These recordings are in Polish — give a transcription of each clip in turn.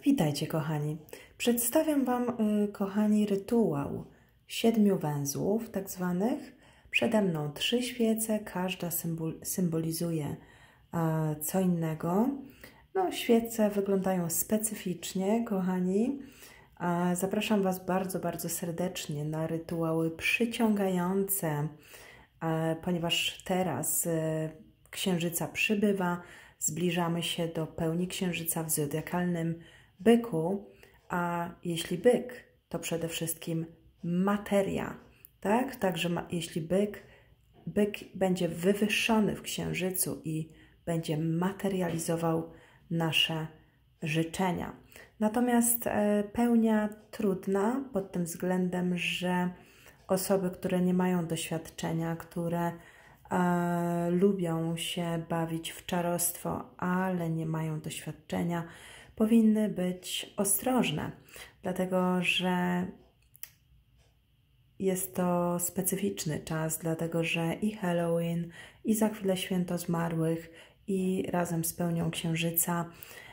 Witajcie, kochani. Przedstawiam Wam, kochani, rytuał 7 węzłów, tak zwanych. Przede mną 3 świece, każda symbolizuje co innego. No, świece wyglądają specyficznie, kochani. Zapraszam Was bardzo, bardzo serdecznie na rytuały przyciągające, ponieważ teraz księżyca przybywa, zbliżamy się do pełni księżyca w zodiakalnym byku, a jeśli byk, to przede wszystkim materia, tak? Także jeśli byk będzie wywyższony w księżycu i będzie materializował nasze życzenia. Natomiast pełnia trudna pod tym względem, że osoby, które nie mają doświadczenia, które lubią się bawić w czarostwo, ale nie mają doświadczenia, powinny być ostrożne, dlatego że jest to specyficzny czas, dlatego że i Halloween, i za chwilę Święto Zmarłych, i razem z pełnią księżyca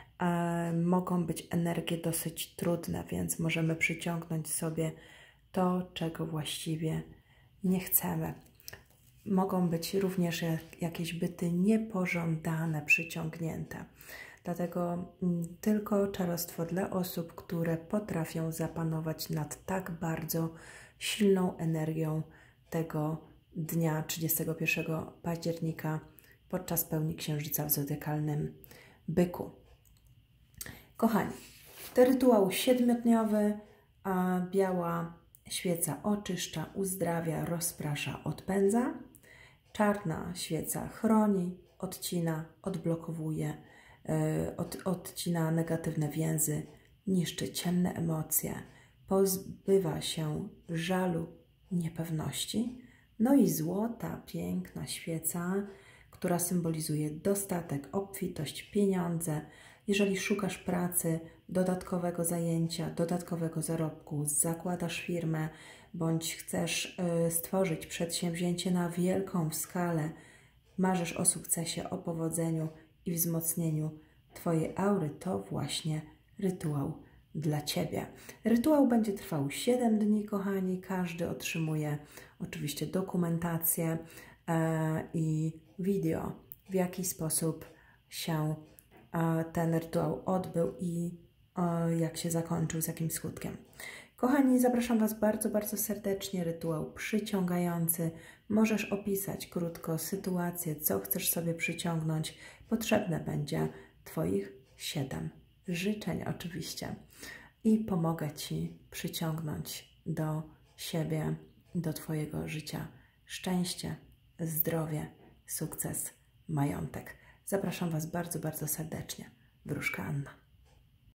mogą być energie dosyć trudne, więc możemy przyciągnąć sobie to, czego właściwie nie chcemy. Mogą być również jakieś byty niepożądane, przyciągnięte. Dlatego tylko czarostwo dla osób, które potrafią zapanować nad tak bardzo silną energią tego dnia 31 października podczas pełni księżyca w zodiakalnym byku. Kochani, to rytuał 7-dniowy, a biała świeca oczyszcza, uzdrawia, rozprasza, odpędza. Czarna świeca chroni, odcina, odblokowuje, odcina negatywne więzy, niszczy ciemne emocje, pozbywa się żalu, niepewności. No i złota, piękna świeca, która symbolizuje dostatek, obfitość, pieniądze. Jeżeli szukasz pracy, dodatkowego zajęcia, dodatkowego zarobku, zakładasz firmę, bądź chcesz stworzyć przedsięwzięcie na wielką skalę, marzysz o sukcesie, o powodzeniu i wzmocnieniu Twojej aury, to właśnie rytuał dla Ciebie. Rytuał będzie trwał 7 dni, kochani. Każdy otrzymuje oczywiście dokumentację i wideo, w jaki sposób się ten rytuał odbył i jak się zakończył, z jakim skutkiem. Kochani, zapraszam Was bardzo, bardzo serdecznie. Rytuał przyciągający. Możesz opisać krótko sytuację, co chcesz sobie przyciągnąć. Potrzebne będzie Twoich 7 życzeń oczywiście. I pomogę Ci przyciągnąć do siebie, do Twojego życia szczęście, zdrowie, sukces, majątek. Zapraszam Was bardzo, bardzo serdecznie. Wróżka Anna.